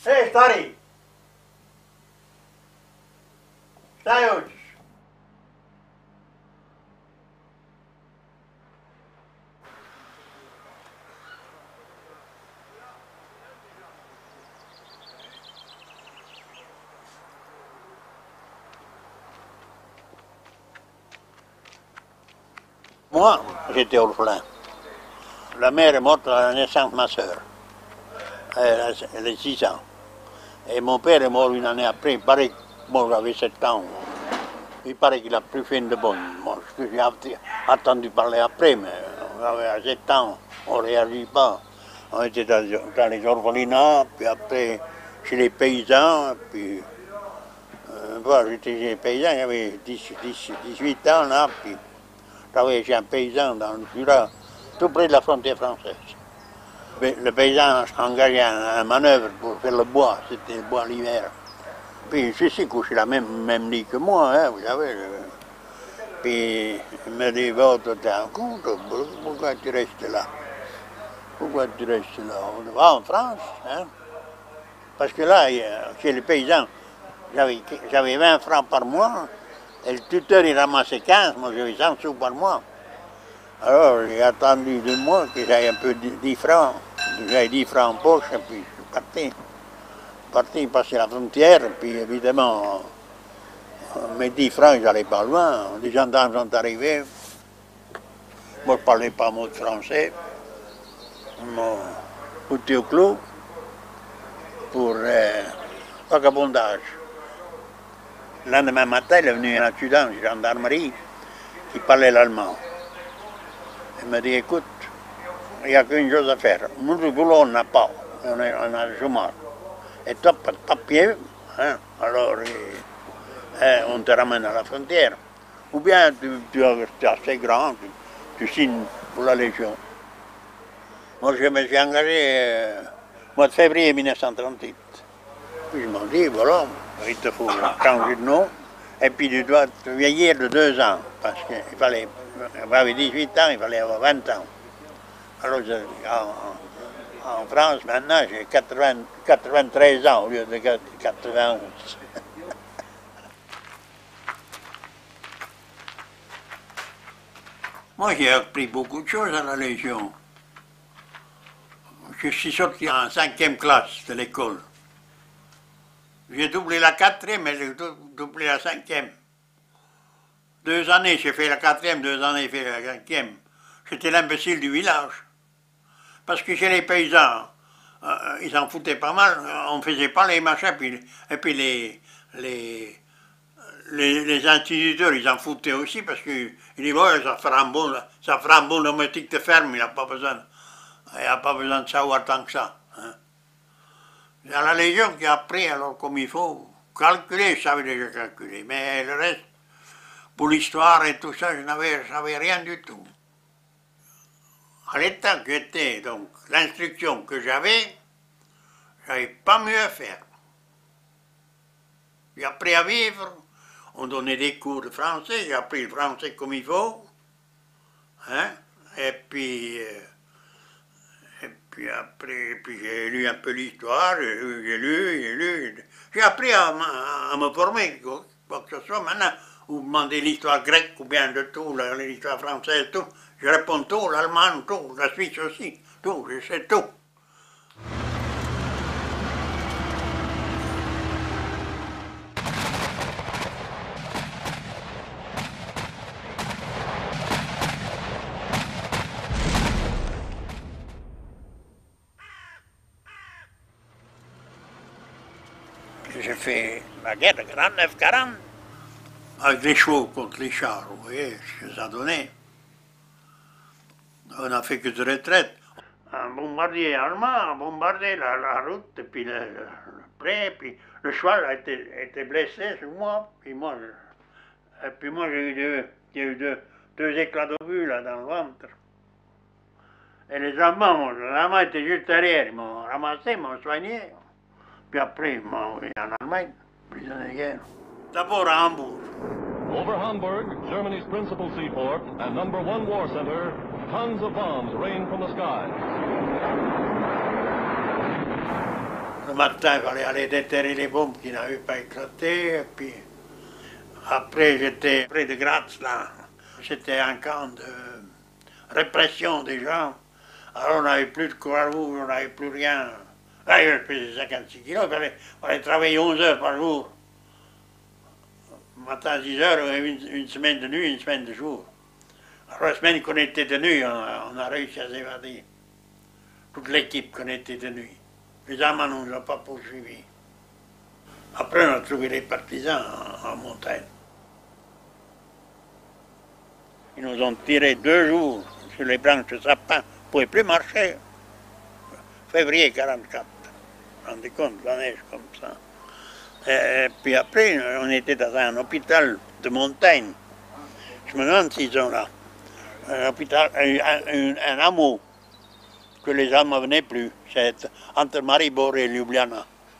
Hé, stari! Stai oggi? Moi, j'étais orphelin. La mère est morte à la naissance de ma sœur. Elle a 6 ans. Et mon père est mort une année après. Il paraît que bon, j'avais 7 ans. Il paraît qu'il a plus fait de bonne. Moi, j'ai attendu parler après, mais j'avais à 7 ans, on ne réagit pas. On était dans les orphelinats, puis après chez les paysans, puis voilà, j'étais chez les paysans, j'avais 18 ans là, puis je travaillais chez un paysan dans le Jura, tout près de la frontière française. Le paysan engagé un manœuvre pour faire le bois, c'était le bois l'hiver. Puis ceci couchait la même lit que moi, hein, vous savez. Puis il me dit, bon, t'es en compte, pourquoi tu restes là? Pourquoi tu restes là? On va en France, hein? Parce que là, chez les paysans, j'avais 20 francs par mois, et le tuteur il ramassait 15, moi j'avais 100 sous par mois. Alors j'ai attendu 2 mois que j'aille un peu 10 francs, j'avais 10 francs en poche, et puis je suis parti passer la frontière, et puis évidemment, mes 10 francs, ils n'allaient pas loin, les gendarmes sont arrivés, moi je ne parlais pas un mot de français, ils m'ont foutu au clou pour vagabondage. Le lendemain matin, il est venu un adjudant de gendarmerie qui parlait l'allemand. Il m'a dit, écoute, il n'y a qu'une chose à faire. Nous, le boulot, on n'a pas. On a le chômage. Et toi, pas de papier, hein, alors on te ramène à la frontière. Ou bien tu es assez grand, tu signes pour la Légion. Moi, je me suis engagé au mois de février 1938. Puis je m'en dis, voilà, il te faut changer de nom, et puis tu dois te vieillir de 2 ans, parce qu'il fallait, j'avais 18 ans, il fallait avoir 20 ans. Alors en France, maintenant, j'ai 93 ans au lieu de 91. Moi, j'ai appris beaucoup de choses à la Légion. Je suis sorti en 5e classe de l'école. J'ai doublé la 4e, mais j'ai doublé la 5e. 2 années, j'ai fait la 4e, 2 années, j'ai fait la 5e. J'étais l'imbécile du village. Parce que chez les paysans, ils en foutaient pas mal, on ne faisait pas les machins, et puis les instituteurs, ils en foutaient aussi, parce qu'ils disaient, ouais, ça fera un bon domestique de ferme, il n'a pas besoin de savoir tant que ça. Hein. Il y a la Légion qui a appris alors comme il faut. Calculer, je savais déjà calculer, mais le reste, pour l'histoire et tout ça, je savais rien du tout. À l'état que j'étais, donc, l'instruction que j'avais pas mieux à faire. J'ai appris à vivre, on donnait des cours de français, j'ai appris le français comme il faut, hein, et puis après, j'ai lu un peu l'histoire, j'ai lu. J'ai appris à me former, quoi que ce soit. Maintenant, vous me demandez l'histoire grecque ou bien de tout, l'histoire française, tout. Je réponds tout, l'allemand, tout, la Suisse aussi, tout, je sais tout. J'ai fait la guerre de 39-40 avec les chevaux contre les chars, vous voyez ce que ça donnait. On n'a fait que de retraite. Un bombardier allemand a bombardé la route, et puis le pré, puis le cheval a été blessé sur moi, puis moi j'ai eu deux éclats d'obus là dans le ventre. Et les Allemands étaient juste derrière, ils m'ont ramassé, ils m'ont soigné. Puis après, ils m'ont envoyé en Allemagne, prisonnier de guerre. D'abord à Hambourg. Over Hamburg, Germany's principal seaport and #1 war center, tons of bombs rain from the skies. Le matin, il fallait aller déterrer les bombes qui n'avaient pas éclaté. Et puis, après, j'étais près de Graz, là. C'était un camp de répression des gens. Alors, on n'avait plus de courage, on n'avait plus rien. Là, je faisais 56 kilos, il fallait travailler 11 heures par jour. Matin à 6 heures, une semaine de nuit, une semaine de jour. Alors, la semaine qu'on était de nuit, on a réussi à s'évader. Toute l'équipe qu'on était de nuit. Les Allemands ne nous ont pas poursuivis. Après, on a trouvé les partisans en montagne. Ils nous ont tiré 2 jours sur les branches de sapin. On ne pouvait plus marcher. Février 1944. Vous vous rendez compte, la neige comme ça. Et puis après, on était dans un hôpital de montagne. Je me demande s'ils ont là. Un hôpital, un hameau, que les Allemands ne venaient plus. C'est entre Maribor et Ljubljana.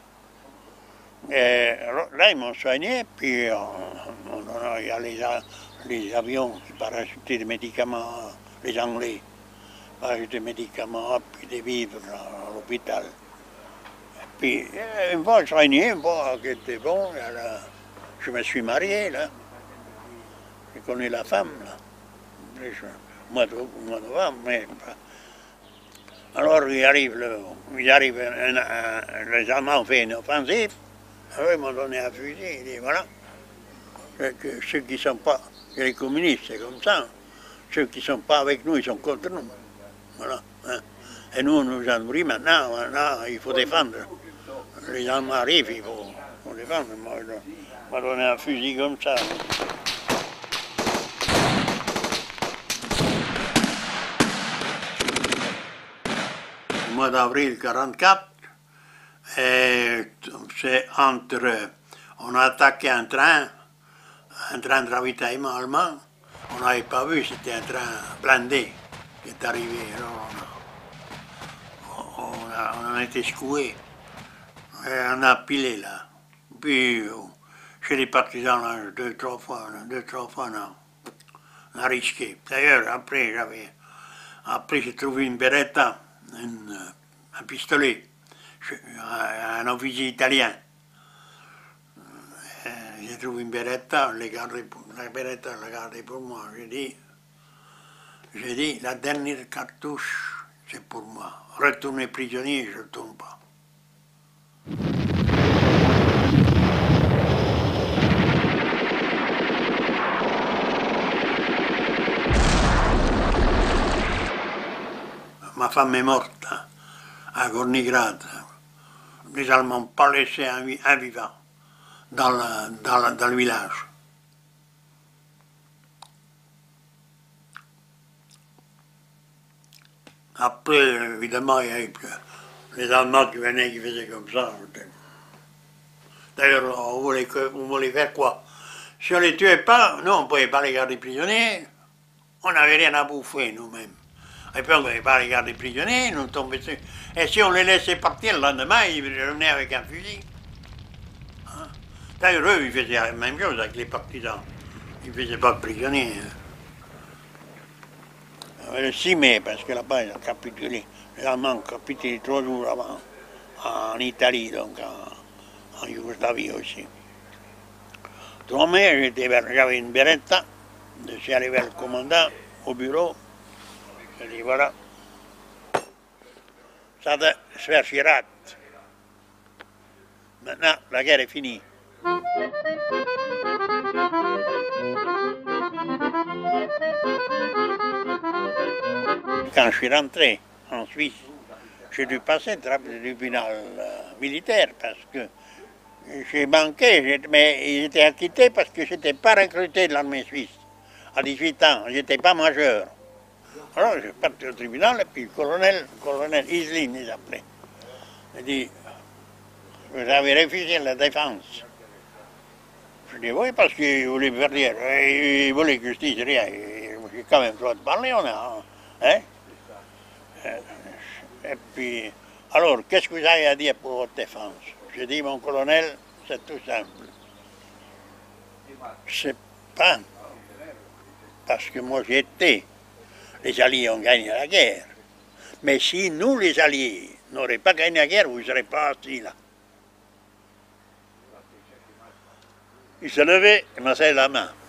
Et là, ils m'ont soigné, puis il y a les avions qui parachutaient des médicaments, les Anglais parachutaient des médicaments, puis des vivres à l'hôpital. Puis, une fois soigné, une fois qui était bon, alors, je me suis marié, là. J'ai connu la femme, là. Au mois de novembre, mais... Alors, les Allemands ont fait une offensive. Alors, ils m'ont donné un fusil. Ils disent, voilà, que ceux qui ne sont pas, les communistes, c'est comme ça. Ceux qui ne sont pas avec nous, ils sont contre nous. Voilà. Hein. Et nous, on nous a nourris maintenant, il faut défendre. Les Allemands arrivent, il faut défendre. Moi, on m'a donné un fusil comme ça. Au mois d'avril 1944, c'est on a attaqué un train de ravitaillement allemand. On n'avait pas vu, c'était un train blindé qui est arrivé. Alors on a été secoués. Et on a pilé là. Puis chez les partisans, là, deux, trois fois, on a risqué. D'ailleurs, après, j'ai trouvé une beretta, un pistolet, un officier italien. J'ai trouvé une beretta, la beretta l'a gardée pour moi. J'ai dit, la dernière cartouche, c'est pour moi. Retourner prisonnier, je ne retourne pas. Ma femme est morte à Gornigrad. Les Allemands n'ont pas laissé un vivant dans le village. Après, évidemment, il y a eu les Allemands qui venaient, qui faisaient comme ça. D'ailleurs, on voulait faire quoi? Si on ne les tuait pas, nous, on ne pouvait pas les garder prisonniers. On n'avait rien à bouffer nous-mêmes. Et puis on ne pouvait pas les garder prisonniers, nous tomber dessus. Et si on les laissait partir le lendemain, ils revenaient avec un fusil. Hein? D'ailleurs, eux, ils faisaient la même chose avec les partisans. Ils ne faisaient pas de prisonniers. Le 6 mai, parce que là-bas, ils ont capitulé. Les Allemands ont capitulé 3 jours avant, en Italie, donc en Yougoslavie aussi. 3 mai, j'avais une beretta, je suis allé vers le commandant au bureau. Je dis voilà, ça doit se faire Chirac. Maintenant, la guerre est finie. Quand je suis rentré en Suisse, j'ai dû passer le tribunal militaire parce que j'ai manqué, mais ils étaient acquittés parce que je n'étais pas recruté de l'armée suisse. À 18 ans, je n'étais pas majeur. Alors, je suis parti au tribunal et puis le colonel Islin les appelait. Il dit, vous avez refusé la défense. Je dis, oui, parce qu'il voulait me faire dire, il voulait que je dise rien. J'ai quand même le droit de parler, on a. Hein? Et puis, alors, qu'est-ce que vous avez à dire pour votre défense? Je dis, mon colonel, c'est tout simple. C'est pas parce que moi j'étais. Les Alliés ont gagné la guerre. Mais si nous, les Alliés, n'aurait pas gagné la guerre, vous ne serez pas assis là. Il se levait et me serrait la main.